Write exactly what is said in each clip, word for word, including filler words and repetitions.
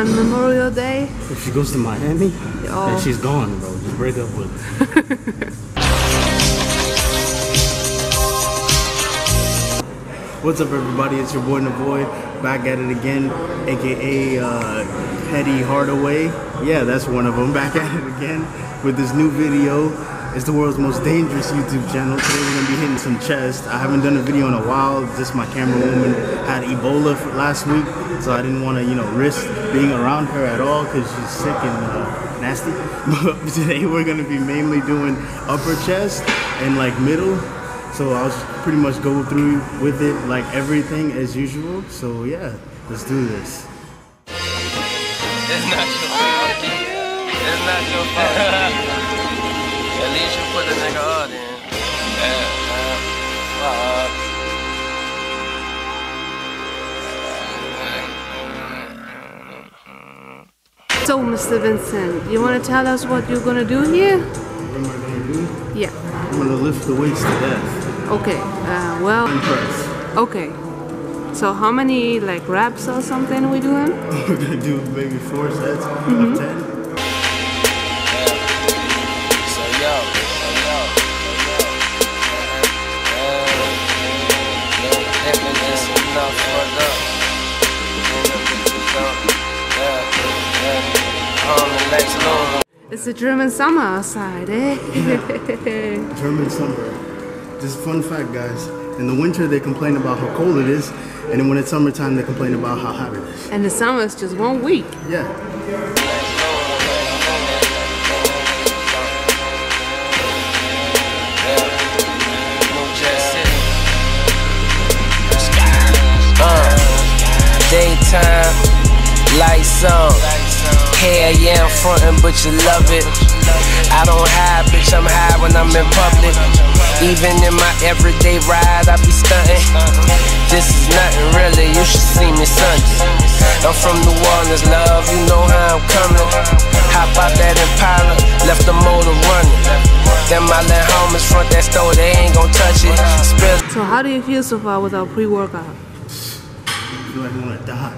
on Memorial Day? If she goes to Miami, oh. then she's gone, bro. Just break up with her. What's up, everybody? It's your boy Navoy, back at it again, aka uh, Petty Hardaway. Yeah, that's one of them. Back at it again with this new video. It's the world's most dangerous YouTube channel. Today we're gonna be hitting some chest. I haven't done a video in a while. Just my camera woman had Ebola for last week, so I didn't want to, you know, risk being around her at all because she's sick and uh, nasty. But today we're gonna be mainly doing upper chest and like middle. So I'll just pretty much go through with it like everything as usual. So yeah, let's do this. It's not your fault. It's not your fault. At least you put the nigga on in. Yeah, So, Mister Vincent, you want to tell us what you're gonna do here? What am I gonna do? Yeah. I'm gonna lift the weights to death. Okay. Uh, well. And press. Okay. So how many like reps or something we doing? We're gonna do maybe four sets mm-hmm. of ten. So yo, so yo, so yo, enough for the. It's a German summer outside, eh? Yeah. German summer. Just fun fact, guys. In the winter, they complain about how cold it is, and then when it's summertime, they complain about how hot it is. And the summer is just one week. Yeah. Uh, daytime, lights on. Hell yeah, I'm frontin', but you love it. I don't hide, bitch, I'm high when I'm in public. Even in my everyday ride, I be stuntin'. This is nothing really, you should see me Sunday. I'm from New Orleans, love, you know how I'm coming. Hop out that Impala, left the motor running. Then my little homies front that store, they ain't gon' touch it. Spill. So how do you feel so far without pre-workout? I feel like I wanna die.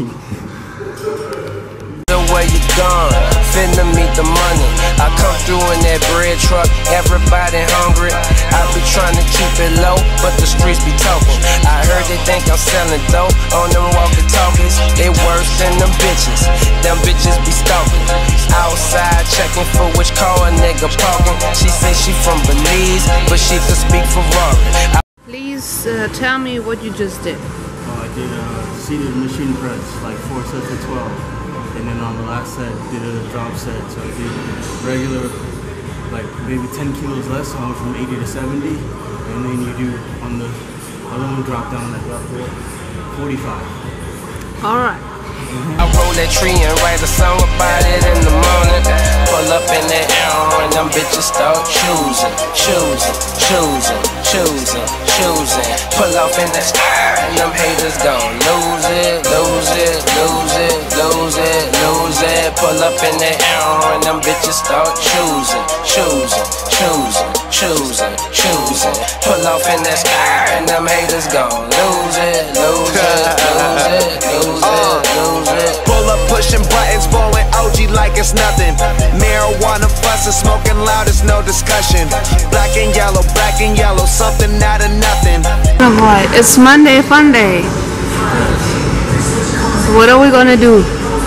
Where you gone? Finna meet the money. I come through in that bread truck, everybody hungry. I be trying to keep it low, but the streets be talking. I heard they think I'm selling dope on them walkie-talkies. They worse than them bitches. Them bitches be stalking. Outside checking for which car a nigga parking. She say she from Belize, but she could speak Ferrari. Please uh, tell me what you just did. Oh, I did a seated machine press, like four sets of twelve. And then on the last set, did a drop set. So I did regular, like maybe ten kilos less, so I went from eighty to seventy. And then you do on the other one, drop down like about forty-five. All right. I roll that tree and write a song about it in the morning. Pull up in that arrow and them bitches start choosing, choosing, choosing, choosing, choosing. Pull off in that sky and them haters gon' lose it, lose it, lose it, lose it, lose it. Pull up in that arrow and them bitches start choosing, choosing, choosing, choosing, choosing. Pull off in that sky and them haters gon' lose it, lose it, lose it, lose it, lose it. Pull up pushing buttons, blowing O G like it's nothing. Marijuana fussing, smoking loud, it's no discussion. Black and yellow, black and yellow, something out of nothing. Alright, it's Monday Fun Day. So what are we gonna do?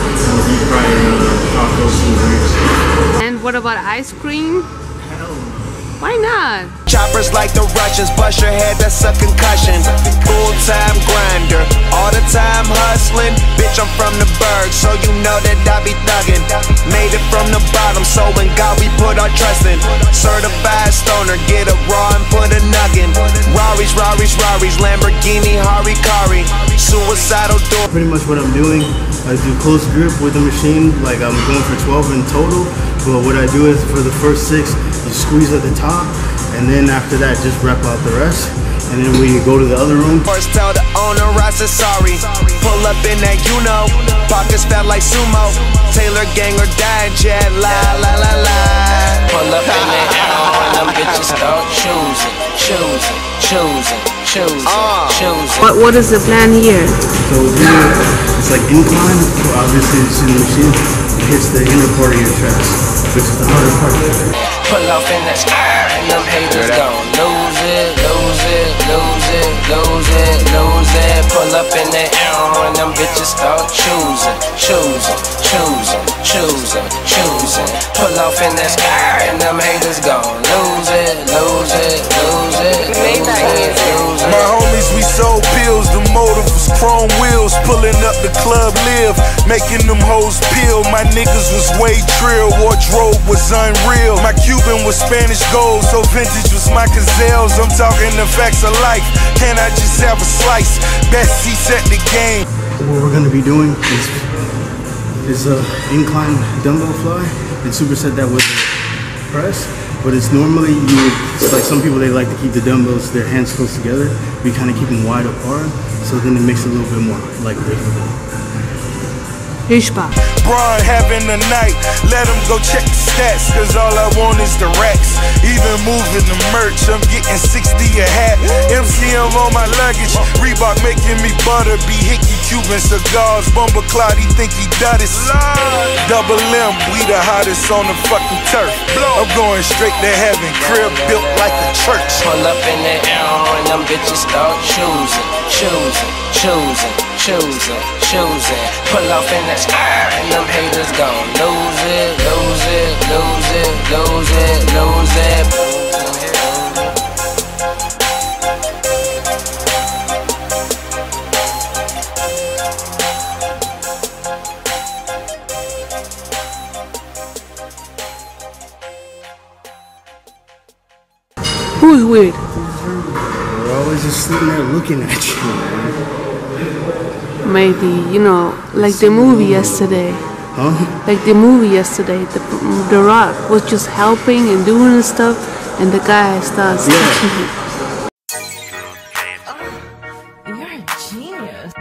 And what about ice cream? Why not? Choppers like the Russians, bust your head, that's a concussion. Full-time grinder, all the time hustling. Bitch, I'm from the Berg, so you know that I be thuggin'. Made it from the bottom, so in God we put our trust in. Certified stoner, get a raw and put a nuggin. Raris, Raris, Raris, Lamborghini, Harikari. Suicidal door. Pretty much what I'm doing, I do close grip with the machine, like I'm going for twelve in total. But what I do is for the first six, you squeeze at the top, and then after that, just rep out the rest. And then we go to the other room. First tell the owner I said sorry. Pull up in that, you know, pockets fat like sumo. Taylor gang or die, jet, la la la la. Pull up in the air and them bitches start choosing, choosing, choosing, choosing, choosing. What What is the plan here? So here, it's like incline. So obviously, it's in the machine. It hits the inner part of your chest, which is the harder part. Pull off in the sky and them haters gon' lose it, lose it, lose it, lose it, lose it. Pull up in the air and them bitches start choosing, choosing, choosing, choosing, choosing. Pull off in the sky and them haters gon' lose it, lose it, lose it, lose it, lose it. My homies, we sold pills, the motive was chrome wheels. Pulling up the club live, making them hoes peel. My niggas was way trill, wardrobe was unreal. My Cuban was Spanish gold, so vintage was my gazelles. I'm talking the facts of life, can I just have a slice? Best he set the game. What we're gonna be doing is is a incline dumbbell fly and superset that with a press. But it's normally you would, it's like some people, they like to keep the dumbbells, their hands close together. We kind of keep them wide apart, so then it makes it a little bit more like lifting. Hishba. Braun having a night, let him go check the stats, cause all I want is the racks. Even moving the merch, I'm getting sixty a hat. M C M on my luggage, Reebok making me butter. Be hickey Cuban cigars, Bumba Cloud, he think he does. Double M, we the hottest on the fucking turf. I'm going straight to heaven, crib built like a church. Pull up in the air and them bitches start choosing, choosing, choosing, choosing, choosing. Pull off in the sky and them haters gon' lose it, lose it, lose it, lose it, lose it. Who's weird? We're always just sitting there looking at you, man. Maybe, you know, like the movie yesterday. Huh? Like the movie yesterday, the, the Rock was just helping and doing stuff, and the guy starts Yeah. touching him. You're a genius.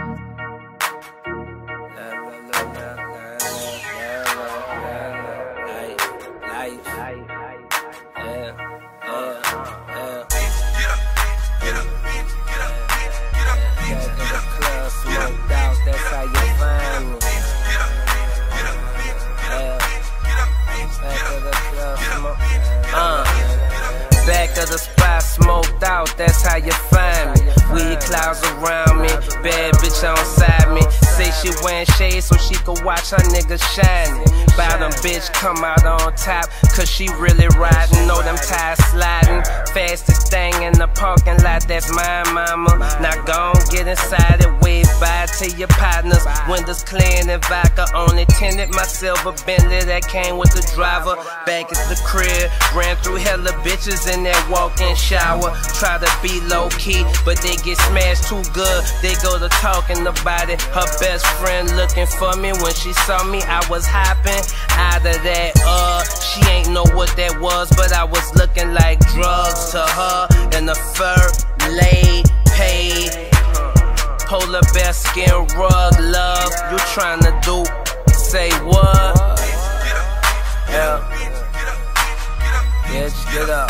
Back of the spot, smoked out, that's how you find me. Weed clouds around me, bad bitch on side me. Say she wearing shades so she could watch her niggas shining. Bottom bitch come out on top, cause she really riding. Know them tires sliding, fastest thing in the parking lot, that's my mama. Now gon' get inside it, wave bye to your partners. Windows clean and vodka only tinted. My silver Bentley that came with the driver. Back at the crib, ran through hella bitches in that walk-in shower. Try to be low-key, but they get smashed too good. They go to talking about it. Her best friend looking for me. When she saw me, I was hopping out of that, uh she ain't know what that was, but I was looking like drugs to her. And the fur laid, paid, polar bear skin rug love. You tryna do, say what? Yeah, yeah, just get up.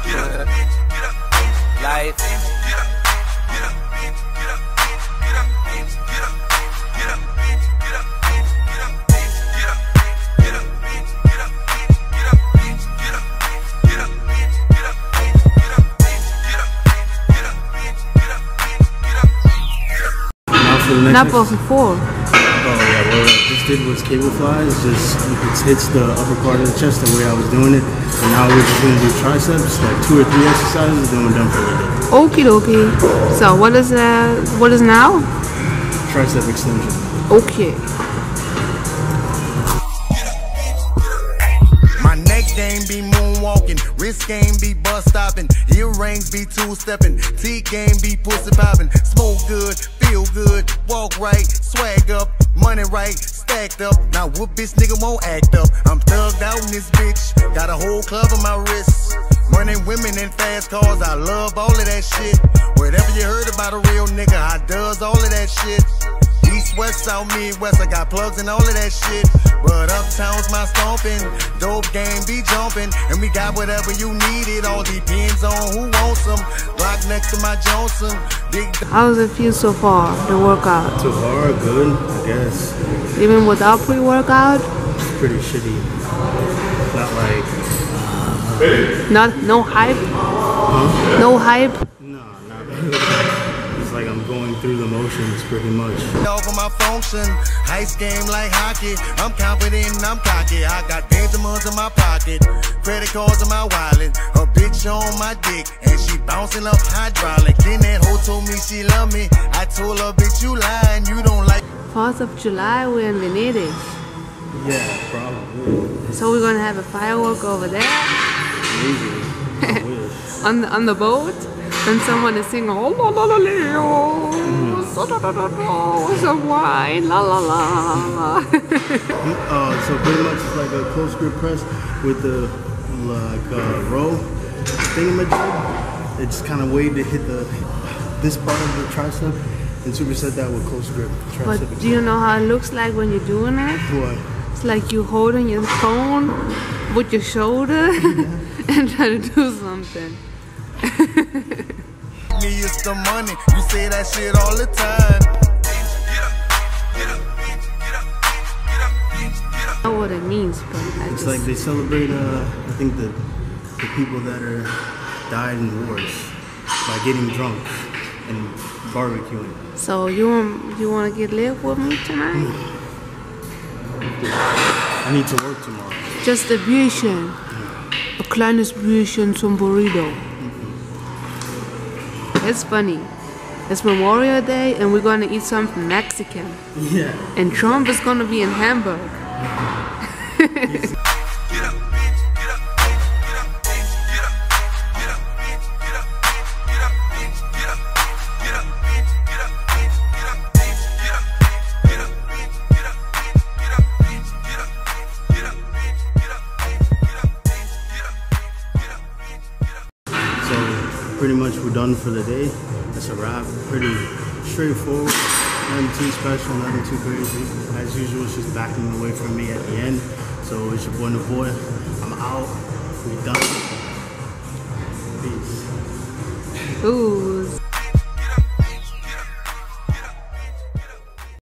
Life. Not before. Oh yeah, what I just did was cable fly. It's just it hits the upper part of the chest the way I was doing it. And now we're just gonna do triceps, like two or three exercises, then we're done for the day. Okie dokie. So what is uh what is now? Tricep extension. Okay. My neck game be moonwalking, wrist game be bus stopping, earrings be two stepping, teeth game be pussy popping. Smoke good, feel good, walk right, swag up, money right, stacked up. Now what bitch nigga won't act up? I'm thugged out in this bitch, got a whole club on my wrist. Money, women, and fast cars, I love all of that shit. Whatever you heard about a real nigga, I does all of that shit. East East, West, South, Midwest, I got plugs and all of that shit. But uptown's my stomping, dope game be jumping, and we got whatever you need. It all depends on who wants them. Block next to my Johnson. Big. How does it feel so far, the workout? So far, good, I guess. Even without pre-workout? It's pretty shitty. Not like. Not, no hype? Huh? No hype? No, not really. It's like I'm going through the motions pretty much. Over my function, ice game like hockey. I'm confident, I'm cocky. I got Benjamins in my pocket, credit cards in my wallet, a bitch on my dick, and she bouncing up hydraulic. Then that hoe told me she love me. I told her, bitch, you lying, you don't like. fourth of July, we're in Venedig. Yeah, probably. So we're gonna have a firework over there. Maybe. I wish. on the on the boat, and someone is singing oh la la la la, so da da da da, some wine, la la la la. uh, so pretty much it's like a close grip press with the like uh, row thingamajig. It just kind of waited to hit the this part of the tricep, and superset that with close grip tricep. But do you know how it looks like when you're doing it? What? It's like you holding your phone with your shoulder and try to do something. Me is the money. You say that shit all the time. I don't know what it means, but I It's just, like they celebrate. Uh, I think the the people that are died in wars by getting drunk and barbecuing. So you want you want to get lit with me tonight? I need to work tomorrow. Just a Bierchen. Ein kleines Bierchen zum Burrito. It's funny. It's Memorial Day and we're gonna eat something Mexican. Yeah. And Trump is gonna be in Hamburg. Pretty much we're done for the day. That's a wrap. Pretty straightforward. Nothing too special, nothing too crazy. As usual, it's just backing away from me at the end. So it's your boy Navoy. I'm out. We done. Peace. Ooh.